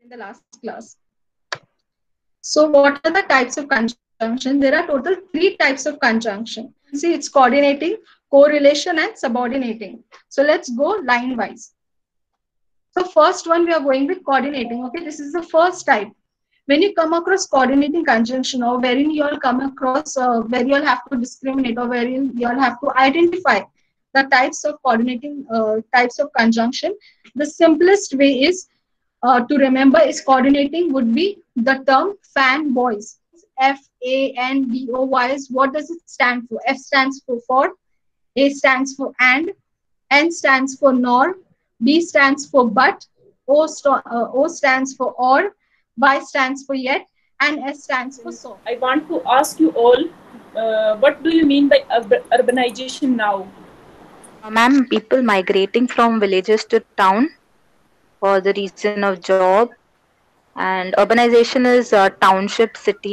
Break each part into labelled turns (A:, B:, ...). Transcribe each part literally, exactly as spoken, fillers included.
A: in the last class. So what are the types of conjunction? There are total three types of conjunction. See, it's coordinating, correlation, and subordinating. So let's go line wise. So first one we are going with coordinating. Okay, this is the first type. When you come across coordinating conjunction, or wherein you all come across uh, where you all have to discriminate, or wherein you all have to identify the types of coordinating uh, types of conjunction, the simplest way is uh, to remember is coordinating would be the term fan boys. F A N B O Y S. What does it stand for? F stands for for, A stands for and, N stands for nor, B stands for but, O, st- uh, O stands for or, Y stands for yet, and S stands for so.
B: I want to ask you all, uh, what do you mean by ur- urbanization now?
C: Uh, ma'am, people migrating from villages to town for the reason of job, and urbanization is uh, township city.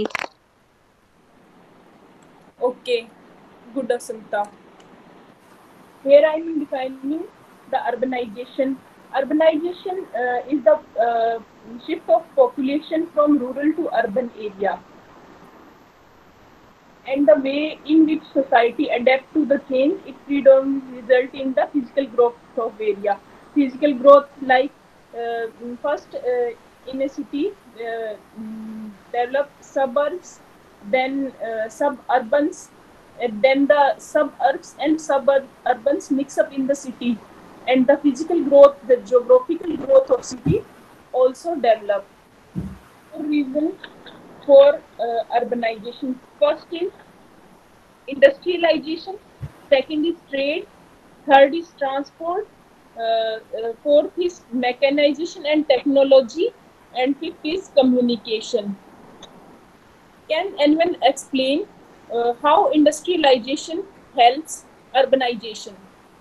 B: Okay, good Asanta. Here I am defining the urbanization. Urbanization uh, is the uh, shift of population from rural to urban area, and the way in which society adapts to the change, it predominantly result in the physical growth of area. Physical growth, like uh, first uh, in a city, uh, mm, develop suburbs, then uh, suburbans, and then the suburbs and suburbans mix up in the city, and the physical growth, the geographical growth of city also develop. Four reasons for uh, urbanization. First is industrialization, second is trade, third is transport, uh, uh, fourth is mechanization and technology, and fifth is communication. Can anyone explain uh, how industrialization helps urbanization?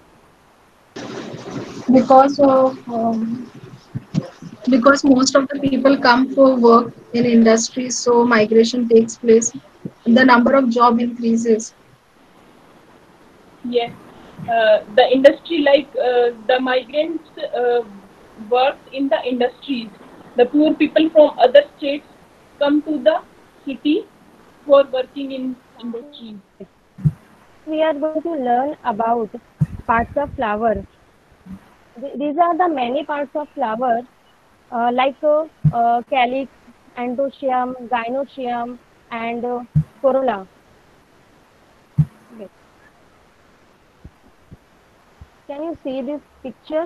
A: Because of um, because most of the people come for work in industries, so migration takes place. The number of job increases.
B: Yes, uh, the industry, like uh, the migrants uh, work in the industries. The poor people from other states come to the city for working in industries.
D: We are going to learn about parts of flower. Th- These are the many parts of flower, uh, like uh, uh, calyx, anthoecium, gynoecium, and uh, corolla. Okay. Can you see this picture?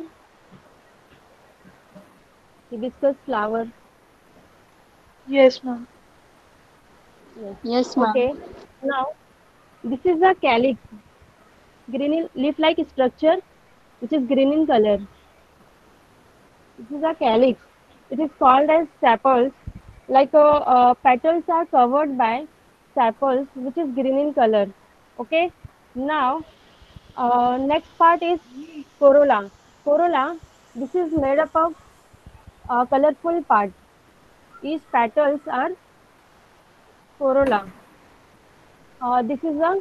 D: Hibiscus flower.
E: Yes, ma'am.
D: Yes.
F: Yes, ma'am.
D: Okay. Now, this is the calyx, green in- leaf-like structure, which is green in color. This is a calyx. It is called as sepals. Like uh, uh, petals are covered by sepals, which is green in color. Okay. Now, uh, next part is corolla. Corolla. This is made up of uh, colorful parts. Each petals are corolla. Uh, this is a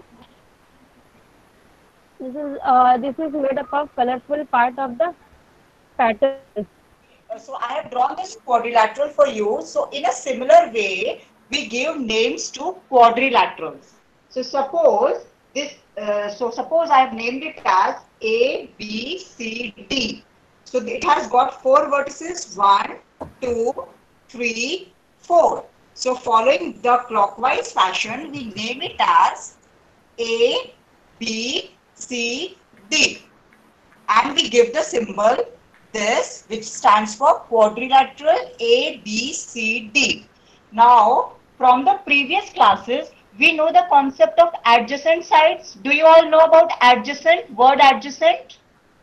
D: this is uh, this is made up of colorful part of the petals.
G: Uh, so I have drawn this quadrilateral for you. So in a similar way, we give names to quadrilaterals. So suppose this, uh, so suppose I have named it as A, B, C, D. So it has got four vertices, one, two, three, four. So following the clockwise fashion, we name it as A, B, C, D, and we give the symbol this, which stands for quadrilateral A B C D. Now, from the previous classes, we know the concept of adjacent sides. Do you all know about adjacent, word adjacent?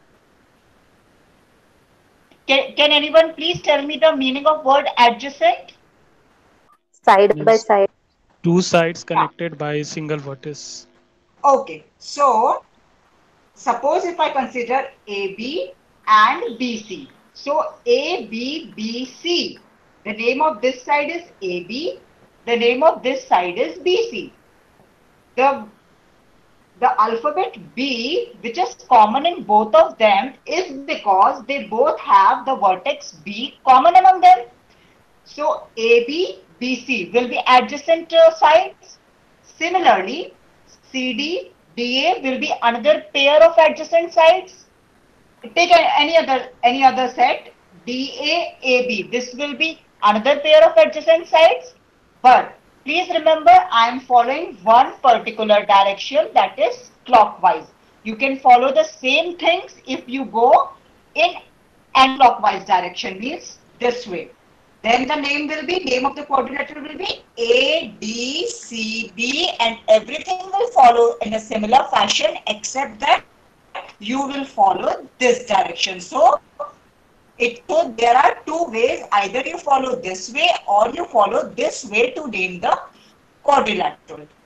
G: Can, can anyone please tell me the meaning of word adjacent?
C: Side by
H: Yes.
C: side.
H: Two sides
G: Yeah.
H: connected by a single vertex.
G: Okay. So, suppose if I consider A B and B C. So A B B C. The name of this side is A B. The name of this side is B C. The the alphabet B, which is common in both of them, is because they both have the vertex B common among them. So A B, B C will be adjacent uh, sides. Similarly, C D, D A will be another pair of adjacent sides. Take a- any other any other set, D A, A B. This will be another pair of adjacent sides. But please remember, I am following one particular direction, that is clockwise. You can follow the same things if you go in anti-clockwise direction, means this way. Then the name will be, name of the quadrilateral will be A, D, C, D, and everything will follow in a similar fashion, except that you will follow this direction. So, it, so there are two ways, either you follow this way or you follow this way to name the quadrilateral.